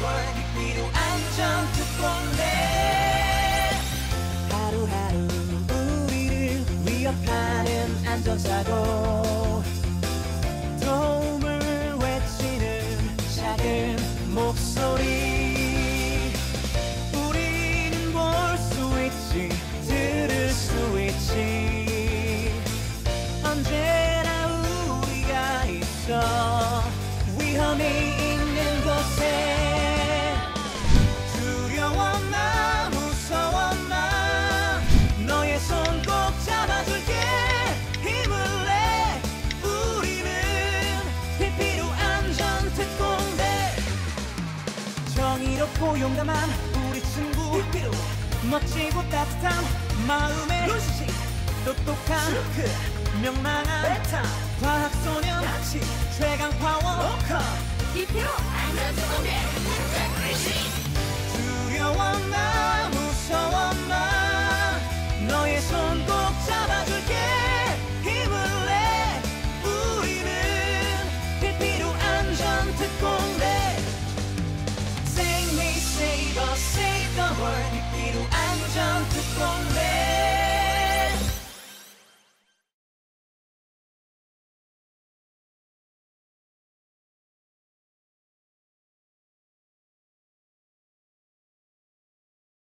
world 비비로 안전 특공대 하루하루 우리를 위협하는 안전사고 도움을 외치는 작은 목소리 우린 볼 수 있지 들을 수 있지 언제나 우리가 있어 위험이 있는 곳에 두려워 마 무서워 마 너의 손 꼭 잡아줄게 힘을 내 우리는 피피루 안전특공대 정의롭고 용감한 우리 친구 피피루 멋지고 따뜻한 마음의 루시 똑똑한 슈크 명랑한 베타 과학소년 같이 최강 파워 피피루 안전특공대 두려워 마 무서워 마 너의 손 꼭 잡아줄게 힘을 내 우리는 피피루 안전특공대 Save me, save us, save the world 피피루 안전특공대